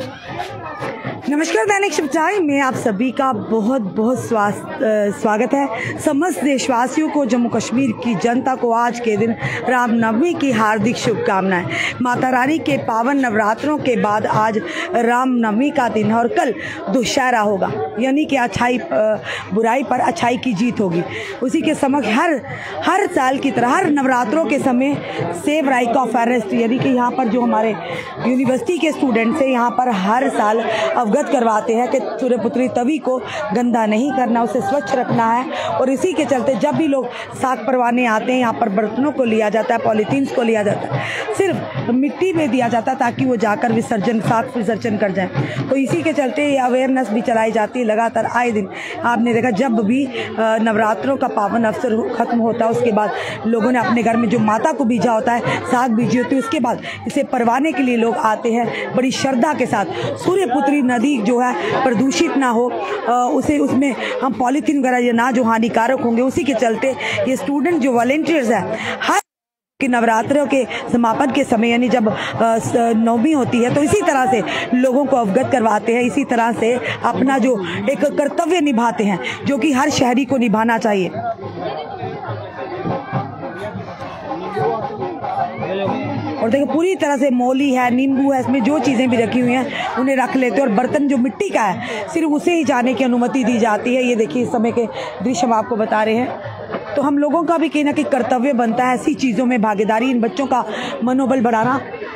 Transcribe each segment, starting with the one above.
नमस्कार, दैनिक सच्चाई में आप सभी का बहुत बहुत स्वागत है। समस्त देशवासियों को, जम्मू कश्मीर की जनता को आज के दिन रामनवमी की हार्दिक शुभकामनाएं। माता रानी के पावन नवरात्रों के बाद आज रामनवमी का दिन है और कल दुशहरा होगा, यानी कि बुराई पर अच्छाई की जीत होगी। उसी के समक्ष हर साल की तरह हर नवरात्रों के समय सेव राइक ऑफ अरेस्ट, यानी कि यहाँ पर जो हमारे यूनिवर्सिटी के स्टूडेंट्स हैं यहाँ पर हर साल अवगत करवाते हैं कि सूर्यपुत्री तवी को गंदा नहीं करना, उसे स्वच्छ रखना है। और इसी के चलते जब भी लोग साग परवाने आते हैं यहाँ पर बर्तनों को लिया जाता है, पॉलीथीन्स को लिया जाता है, सिर्फ मिट्टी में दिया जाता है ताकि वो जाकर साग विसर्जन कर जाए। तो इसी के चलते ये अवेयरनेस भी चलाई जाती है लगातार आए दिन। आपने देखा जब भी नवरात्रों का पावन अवसर खत्म होता है उसके बाद लोगों ने अपने घर में जो माता को बीजा होता है, साग बीजी होती है, उसके बाद इसे परवाने के लिए लोग आते हैं बड़ी श्रद्धा के साथ। सूर्यपुत्री नदी जो है प्रदूषित ना हो, उसमें हम पॉलीथीन वगैरह ना जो हानिकारक होंगे, उसी के चलते ये स्टूडेंट जो वॉलंटियर्स हैं हर कि नवरात्रों के समापन के समय यानी जब नवमी होती है तो इसी तरह से लोगों को अवगत करवाते हैं, इसी तरह से अपना जो एक कर्तव्य निभाते हैं जो कि हर शहरी को निभाना चाहिए। और देखो पूरी तरह से मौली है, नींबू है, इसमें जो चीज़ें भी रखी हुई हैं उन्हें रख लेते हैं और बर्तन जो मिट्टी का है सिर्फ उसे ही जाने की अनुमति दी जाती है। ये देखिए इस समय के दृश्य हम आपको बता रहे हैं। तो हम लोगों का भी कहीं ना कहीं कर्तव्य बनता है ऐसी चीज़ों में भागीदारी, इन बच्चों का मनोबल बढ़ाना।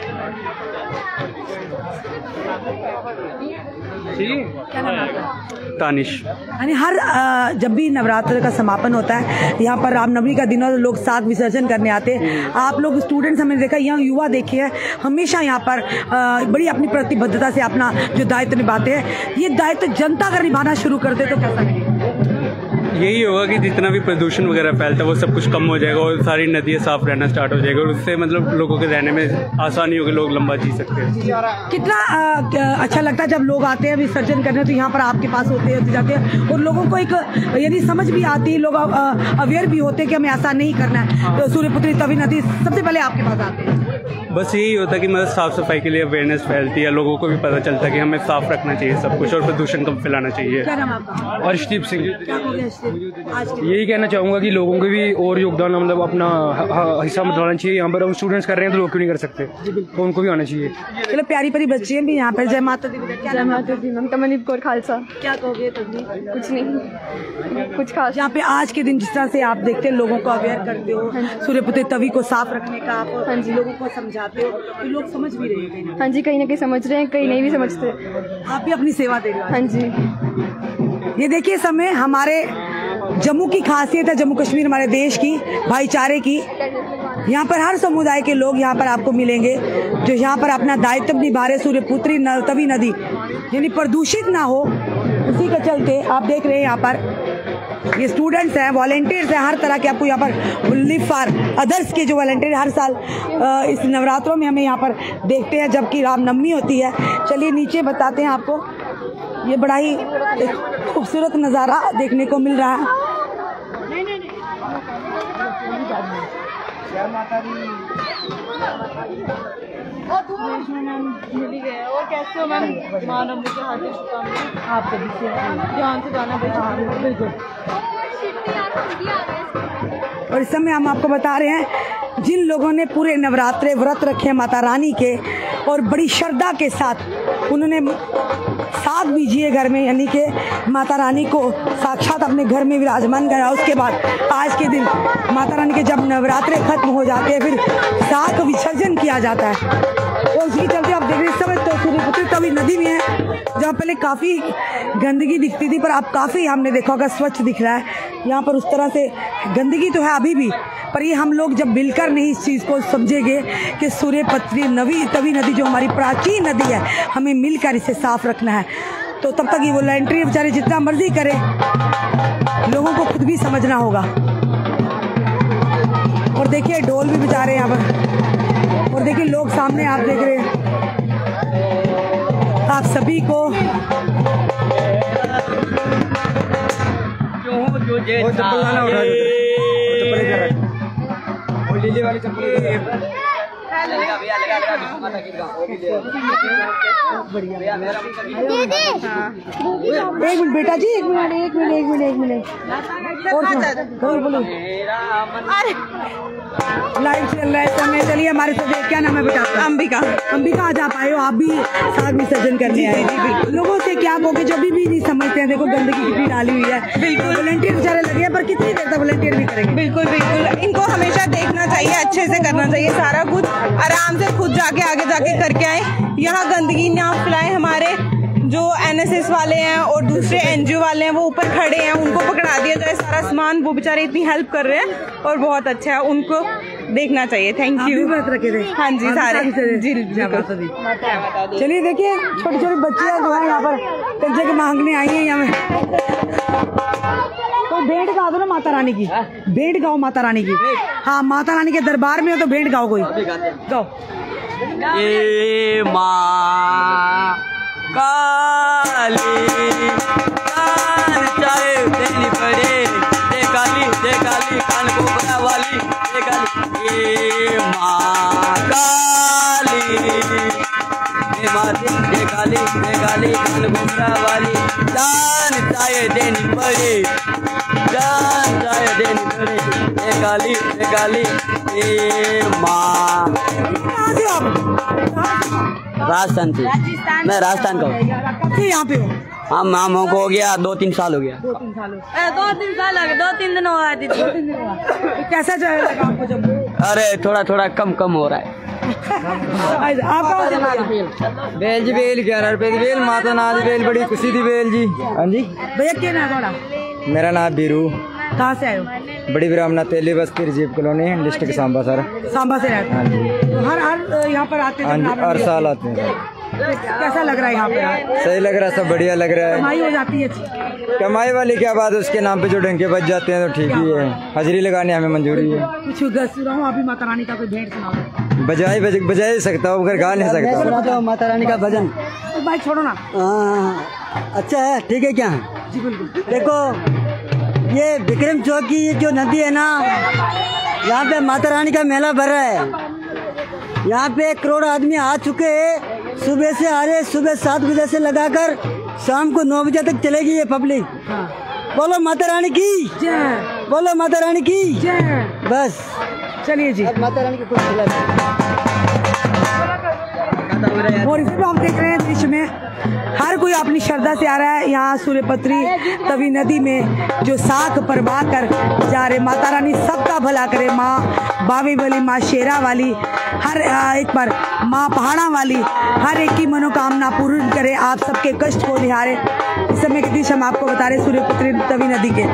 क्या नाम है? तानिश। यानी हर जब भी नवरात्र का समापन होता है यहाँ पर रामनवमी का दिन और लोग साग विसर्जन करने आते हैं। आप लोग स्टूडेंट्स हमने देखा, यहाँ युवा देखे हैं हमेशा यहाँ पर बड़ी अपनी प्रतिबद्धता से अपना जो दायित्व निभाते हैं। ये दायित्व जनता अगर निभाना शुरू कर दे तो कैसा लगेगा? यही होगा कि जितना भी प्रदूषण वगैरह फैलता है वो सब कुछ कम हो जाएगा और सारी नदियाँ साफ रहना स्टार्ट हो जाएगा और उससे मतलब लोगों के रहने में आसानी होगी, लोग लंबा जी सकते हैं। कितना अच्छा लगता है जब लोग आते हैं विसर्जन करने, तो यहाँ पर आपके पास होते जाते हैं और लोगों को एक यानी समझ भी आती है, लोग अवेयर भी होते हैं कि हमें ऐसा नहीं करना है। तो सूर्यपुत्री तवी नदी सबसे पहले आपके पास आते हैं। बस यही होता है कि मतलब साफ़ सफाई के लिए अवेयरनेस फैलती है, लोगों को भी पता चलता है कि हमें साफ़ रखना चाहिए सब कुछ और प्रदूषण कम फैलाना चाहिए। क्या नाम आपका? अर्शदीप सिंह। आज यही कहना चाहूँगा कि लोगों को भी और योगदान मतलब अपना हिस्सा बताना चाहिए। यहाँ पर हम स्टूडेंट्स कर रहे हैं तो लोग क्यों नहीं कर सकते, तो उनको भी आना चाहिए। चलो प्यारी प्यारी बच्ची भी यहाँ पर। जय माता दी। जय माता दी। मैम कमलदीप कौर खालसा। क्या कहोगे? कुछ नहीं, कुछ खास। यहाँ पे आज के दिन जिस तरह से आप देखते हैं लोगों को अवेयर करते हो, सूर्यपुत्री तवी को साफ रखने का आप हाँ जी लोगों को समझाते हो, तो लोग समझ भी रहे हैं। हाँ जी, कहीं ना कहीं समझ रहे हैं, कहीं नहीं भी समझते। आप भी अपनी सेवा दे रहे हो। हाँ जी। ये देखिए समय हमारे जम्मू की खासियत है, जम्मू कश्मीर हमारे देश की भाईचारे की। यहाँ पर हर समुदाय के लोग यहाँ पर आपको मिलेंगे जो यहाँ पर अपना दायित्व निभा रहे। सूर्यपुत्री तवी नदी यानी प्रदूषित ना हो, उसी के चलते आप देख रहे हैं यहाँ पर ये स्टूडेंट्स हैं, वॉलंटियर्स हैं, हर तरह के आपको यहाँ पर लिव फॉर अदर्स के जो वॉलंटियर हर साल इस नवरात्रों में हमें यहाँ पर देखते हैं जबकि रामनवमी होती है। चलिए नीचे बताते हैं आपको, ये बड़ा ही खूबसूरत नज़ारा देखने को मिल रहा है। और कैसे हो मैम? मानवमी के हार्दिक शुभकामनाएं। आपको भी ध्यान से गाना बिल्कुल। और इस समय हम आपको बता रहे हैं जिन लोगों ने पूरे नवरात्रे व्रत रखे माता रानी के और बड़ी श्रद्धा के साथ उन्होंने साग बीजिए घर में, यानी कि माता रानी को साक्षात अपने घर में विराजमान करा। उसके बाद आज के दिन माता रानी के जब नवरात्रे खत्म हो जाते हैं फिर साग विसर्जन किया जाता है। और उसके चलते आप देख रहे हैं समय तो सूर्यपुत्री तवी नदी में है जहाँ पहले काफ़ी गंदगी दिखती थी पर अब काफ़ी हमने देखा होगा स्वच्छ दिख रहा है। यहाँ पर उस तरह से गंदगी तो है अभी भी, पर ये हम लोग जब मिलकर नहीं इस चीज़ को समझेंगे कि सूर्यपुत्री तवी नदी जो हमारी प्राचीन नदी है हमें मिलकर इसे साफ रखना है, तो तब तक ये वॉलंटियर बेचारे जितना मर्जी करें, लोगों को खुद भी समझना होगा। और देखिए ढोल भी बजा रहे हैं यहाँ पर, और देखिए लोग सामने आप देख रहे हैं। आप सभी को एक मिनट बेटा जी, एक मिनट और बोलो। लाइव चल रहा है समय, चलिए हमारे साथ। क्या नाम है बेटा? अंबिका। आज आप आए हो, आप भी साग विसर्जन करने आए? बिल्कुल। लोगों से क्या कहोगे जो भी नहीं समझते हैं? देखो गंदगी कितनी डाली हुई है। बिल्कुल। वॉलंटियर बेचारे लगे हैं, पर कितनी देर तक वॉलंटियर भी करेंगे? बिल्कुल। इनको हमेशा देखना चाहिए, अच्छे से करना चाहिए, सारा कुछ आराम से खुद जाके आगे जाके करके आए। यहाँ गंदगी ना फैलाएं। हमारे जो NSS वाले हैं और दूसरे NGO वाले हैं वो ऊपर खड़े हैं, उनको पकड़ा दिया जाए सारा सामान। वो बेचारे इतनी हेल्प कर रहे हैं और बहुत अच्छा है, उनको देखना चाहिए। Thank you. हाँ जी, सारे जी। चलिए देखिए, छोटी छोटी बच्चियाँ जो है यहाँ पर कंजे के मांगने आई हैं यहाँ में। तो भेंट गा दो ना माता रानी की, भेंट गाओ माता रानी की। हाँ, माता रानी के दरबार में हो तो भेंट गाओ, कोई गाओ। ए माँ काली कान चाहे देनी पड़े, दे काली कान को बना वाली, दे काली। ए माँ काली, ए माँ दे काली कान को बना वाली, जान चाहे देनी पड़े, जान चाहे देनी पड़े, दे काली ए माँ। राजस्थान से। मैं राजस्थान का हूँ। यहाँ पे हो? हम हो गया 2-3 साल हो गया। 2-3 साल हो गए, 2-3 दिन हुआ है। कैसा चल रहा है आपको जम्मू? अरे थोड़ा कम हो रहा है। आप बेल जी, बेल 11 रुपए की बेल, माता नाथ बेल बड़ी खुशी थी बेल जी। हाँ जी। भैया क्या नाम है? मेरा नाम बीरू। कहाँ से आए हो? बड़ी ब्राह्मणा तेली बस्ती Rajiv colony, district Samba sir. Samba से रहते हैं? तो हर यहाँ पर आते हैं? हर साल आते हैं। कैसा लग रहा है यहाँ पे? सही लग रहा है, सब बढ़िया लग रहा है। कमाई हो जाती है? कमाई वाली क्या बात है, उसके नाम पे जो डंके बच जाते हैं तो ठीक ही है। हाजिरी लगाने हमें मंजूरी है। कुछ सुनाओ अभी माता रानी का कोई भेंट सुनाओ। बजा ही सकता हूँ, मगर गा नहीं सकता। माता रानी का भजन। भाई छोड़ो ना। अच्छा है, ठीक है क्या? जी बिल्कुल। देखो ये विक्रम चौक की जो नदी है ना, यहाँ पे माता रानी का मेला भर रहा है। यहाँ पे 1 करोड़ आदमी आ चुके हैं। सुबह से आ रहे, सुबह 7 बजे से लगाकर शाम को 9 बजे तक चलेगी ये पब्लिक। बोलो माता रानी की जय, बोलो माता रानी की जय। बस चलिए जी। माता रानी की और इसे भी हम देख रहे हैं दृश्य में, हर कोई अपनी श्रद्धा से आ रहा है। यहाँ सूर्यपुत्री तवी नदी में जो साख परवा कर जा रहे, माता रानी सबका भला करे। माँ बावे वाली, माँ शेरा वाली, हर एक पर माँ पहाड़ा वाली, हर एक की मनोकामना पूर्ण करे, आप सबके कष्ट को निहारे। इस समय के दृश्य हम आपको बता रहे सूर्यपुत्री तवी नदी के।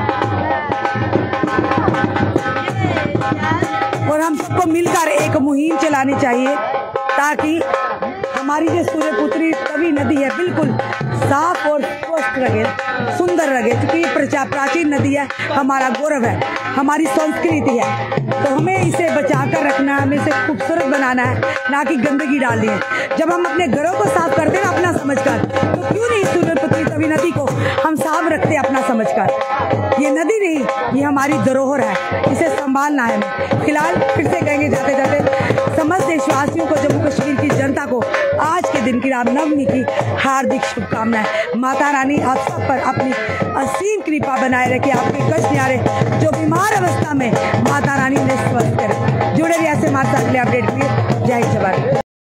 और हम सबको मिलकर एक मुहिम चलानी चाहिए ताकि हमारी जो सूर्यपुत्री तवी नदी है बिल्कुल साफ और स्वस्थ रहे, सुंदर रहे। क्योंकि ये प्राचीन नदी है, हमारा गौरव है, हमारी संस्कृति है। तो हमें इसे बचाकर रखना है, हमें इसे खूबसूरत बनाना है, ना कि गंदगी डालनी है। जब हम अपने घरों को साफ करते हैं अपना समझकर, तो क्यों नहीं सूर्यपुत्री तवी नदी को हम साफ रखते अपना समझकर। ये नदी नहीं, ये हमारी धरोहर है, इसे संभालना है हमें। फिलहाल फिर से कहेंगे जाते जाते समस्त देशवासियों को, जम्मू कश्मीर की जनता को आज के दिन की रामनवमी की हार्दिक शुभकामनाएं। माता रानी आप सब पर अपनी असीम कृपा बनाए रखे, आपके कष्ट निहारे, जो बीमार अवस्था में माता रानी ने स्वस्थ करे। जुड़े रहिए ऐसे हमारे साथ अगले अपडेट के लिए। जय जवान।